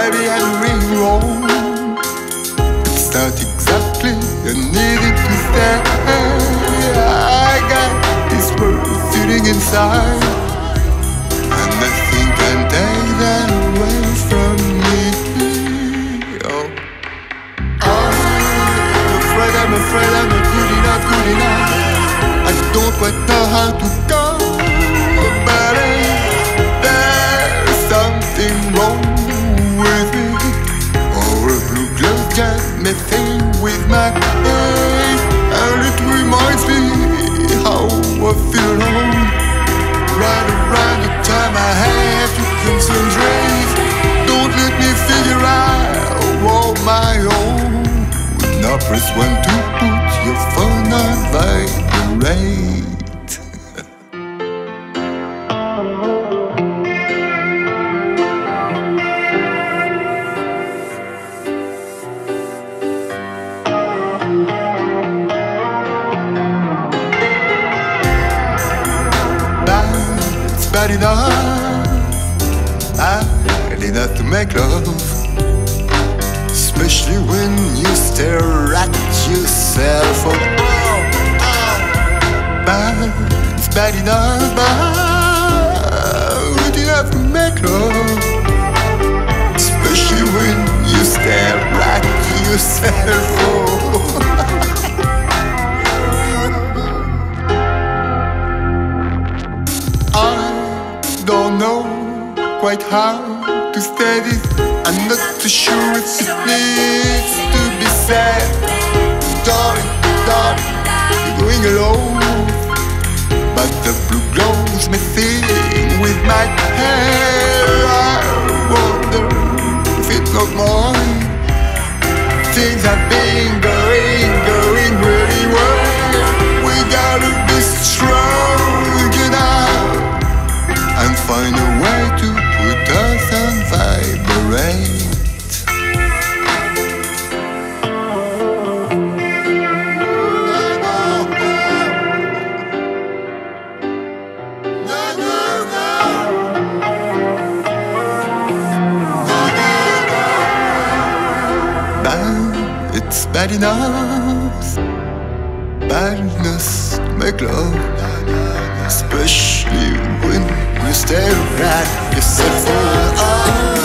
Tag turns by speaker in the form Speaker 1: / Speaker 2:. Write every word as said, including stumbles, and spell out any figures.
Speaker 1: baby, I'm really wrong. It's not exactly I needed to stay. I got this world sitting inside, and nothing can take that away from me. Oh, I'm afraid, I'm afraid I'm not good enough, good enough. I don't quite know how to go about it. There's something wrong with it, or a blue glow got me thinking with my head, and it reminds me how I feel alone. Right around the time I have to concentrate, don't let me figure out on my own. Now press one to put your phone on vibrate. It's bad enough, bad enough to make love, especially when you stare at yourself. Oh, oh, bad, it's bad enough, bad enough to make love, especially when you stare at yourself. Oh. Don't know quite how to say this. I'm not too sure if it needs to be said. Darling, darling, you're going alone, but the blue glow's messing with my hair. I wonder if it's not mine. Things have been going, going really well. We gotta be strong enough and find a way to put us on vibrate. Bad, it's bad enough, badness to make love, especially when you stare at yourself. Oh, oh.